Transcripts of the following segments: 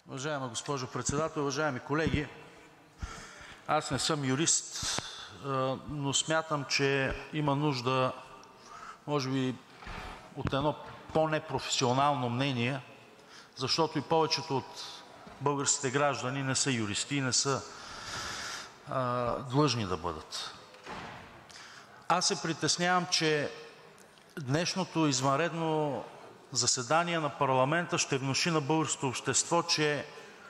Уважаема госпожо Председател, уважаеми колеги! Аз не съм юрист, но смятам, че има нужда може би от едно по-непрофесионално мнение, защото и повечето от българските граждани не са юристи и не са длъжни да бъдат. Аз се притеснявам, че днешното извънредно заседание на парламента ще внуши на българското общество, че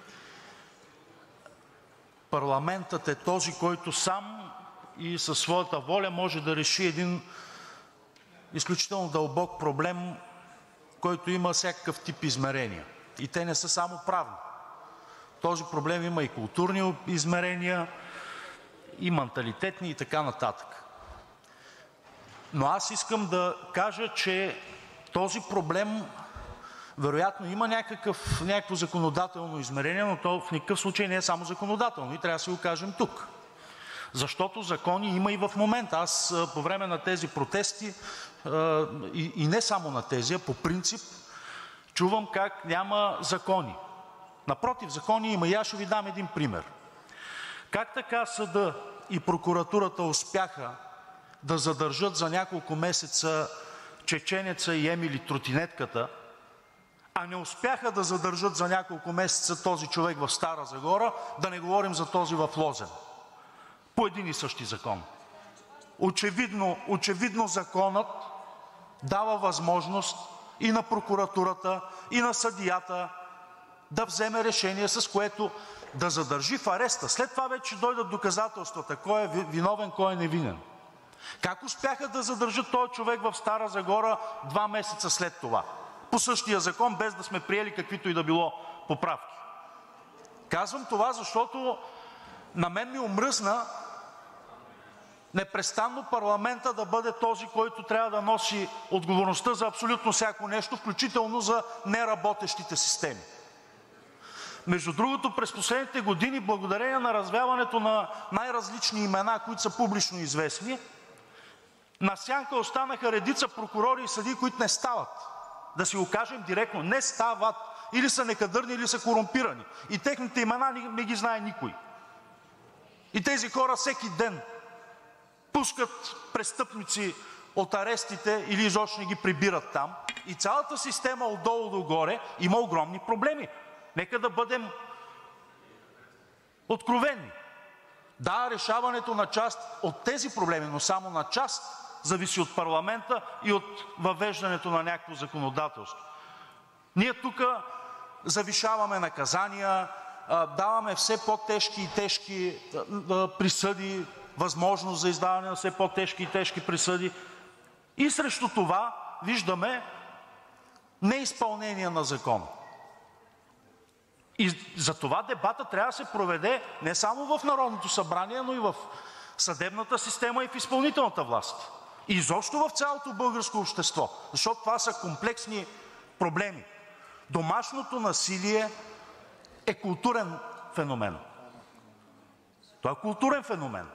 парламентът е този, който сам и със своята воля може да реши един изключително дълбок проблем, който има всякакъв тип измерения. И те не са само правни. Този проблем има и културни измерения, и манталитетни, и така нататък. Но аз искам да кажа, че този проблем вероятно има някакво законодателно измерение, но то в никакъв случай не е само законодателно и трябва да си го кажем тук. Защото закони има и в момента. Аз по време на тези протести, и не само на тези, а по принцип чувам как няма закони. Напротив, закони има и аз ще Ви дам един пример. Как така съдът и прокуратурата успяха да задържат за няколко месеца чеченеца и Емили тротинетката, а не успяха да задържат за няколко месеца този човек в Стара Загора, да не говорим за този в Лозен, по един и същи закон? Очевидно законът дава възможност и на прокуратурата, и на съдията да вземе решение, с което да задържи в ареста. След това вече ще дойдат доказателствата кой е виновен, кой е невинен. Как успяха да задържат този човек в Стара Загора 2 месеца след това по същия закон, без да сме приели каквито и да било поправки? Казвам това, защото на мен ми омръзна непрестанно парламентът да бъде този, който трябва да носи отговорността за абсолютно всяко нещо, включително за неработещите системи. Между другото, през последните години, благодарение на развяването на най-различни имена, които са публично известни, на сянка останаха редица прокурори и съдии, които не стават. Да си го кажем директно – не стават! Или са некадърни, или са корумпирани. И техните имена не ги знае никой. И тези хора всеки ден пускат престъпници от арестите или изобщо не ги прибират там. И цялата система отдолу догоре има огромни проблеми. Нека да бъдем откровени. Да, решаването на част от тези проблеми, но само на част, зависи от парламента и от въвеждането на някакво законодателство. Ние тук завишаваме наказания, даваме все по-тежки и тежки присъди, възможност за издаване на все по-тежки и тежки присъди и срещу това виждаме неизпълнение на закона. И затова дебатът трябва да се проведе не само в Народното събрание, но и в съдебната система и в изпълнителната власт. И изобщо в цялото българско общество, защото това са комплексни проблеми. Домашното насилие е културен феномен. Това е културен феномен.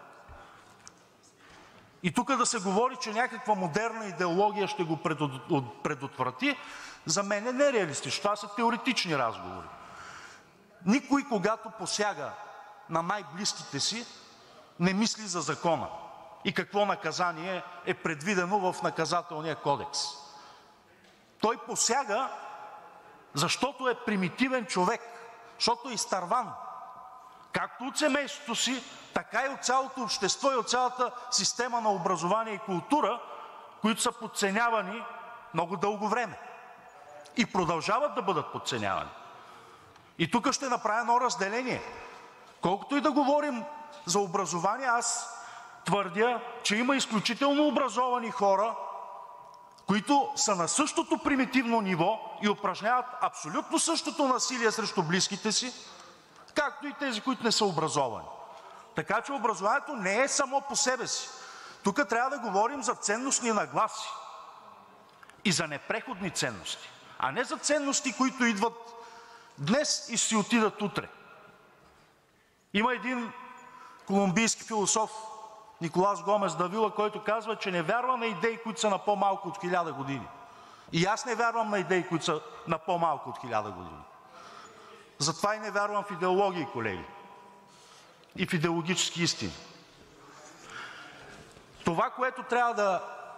И тук да се говори, че някаква модерна идеология ще го предотврати, за мен е нереалистично. Това са теоретични разговори. Никой, когато посяга на най-близките си, не мисли за закона и какво наказание е предвидено в Наказателния кодекс. Той посяга, защото е примитивен човек, защото е изтърван както от семейството си, така и от цялото общество и от цялата система на образование и култура, които са подценявани много дълго време и продължават да бъдат подценявани. И тук ще направя едно разделение. Колкото и да говорим за образование, аз твърдя, че има изключително образовани хора, които са на същото примитивно ниво и упражняват абсолютно същото насилие срещу близките си, както и тези, които не са образовани. Така че образованието не е само по себе си. Тук трябва да говорим за ценностни нагласи и за непреходни ценности, а не за ценности, които идват днес и си отидат утре. Има един колумбийски философ Николас Гомес Давила, който казва, че не вярва на идеи, които са на по-малко от 1000 години. И аз не вярвам на идеи, които са на по-малко от 1000 години. Затова и не вярвам в идеологии, колеги, и в идеологически истини. Това, което трябва да,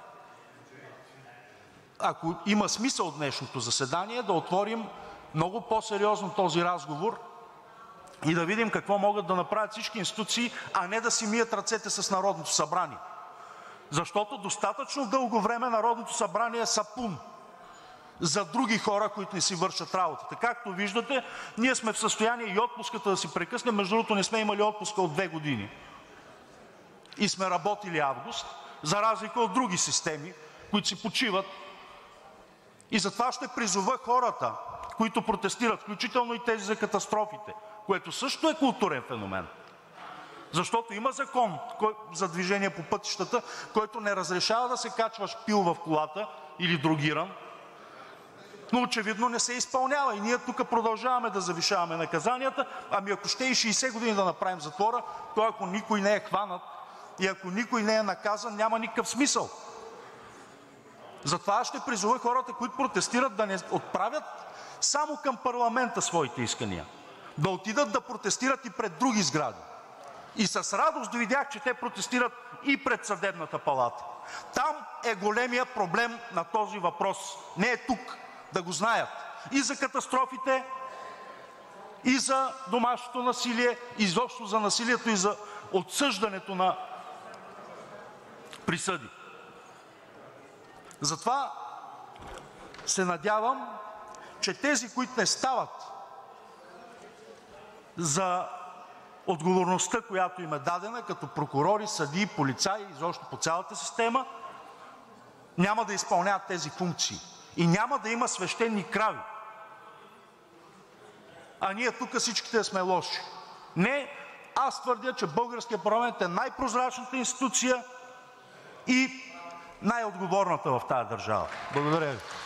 ако има смисъл днешното заседание, да отворим много по-сериозно този разговор и да видим какво могат да направят всички институции, а не да си мият ръцете с Народното събрание. Защото достатъчно дълго време Народното събрание е сапун за други хора, които не си вършат работата. Както виждате, ние сме в състояние и отпуската да си прекъснем. Между другото, не сме имали отпуска от 2 години и сме работили август, за разлика от други системи, които си почиват. И затова ще призова хората, които протестират, включително и тези за катастрофите, което също е културен феномен, защото има закон за движение по пътищата, който не разрешава да се качваш пил в колата или дрогиран, но очевидно не се изпълнява и ние тук продължаваме да завишаваме наказанията. Ами ако ще и 60 години да направим затвора, то ако никой не е хванат и ако никой не е наказан, няма никакъв смисъл. Затова аз ще призова хората, които протестират, да не отправят само към парламента своите искания, да отидат да протестират и пред други сгради. И с радост видях, че те протестират и пред Съдебната палата. Там е големия проблем на този въпрос. Не е тук, да го знаят. И за катастрофите, и за домашното насилие, изобщо за насилието и за отсъждането на присъди. Затова се надявам, че тези, които не стават за отговорността, която им е дадена като прокурори, съдии, полицаи, изобщо по цялата система, няма да изпълняват тези функции и няма да има свещени крави. А ние тук всичките да сме лоши. Не, аз твърдя, че българският парламент е най-прозрачната институция и най-отговорната в тази държава. Благодаря Ви.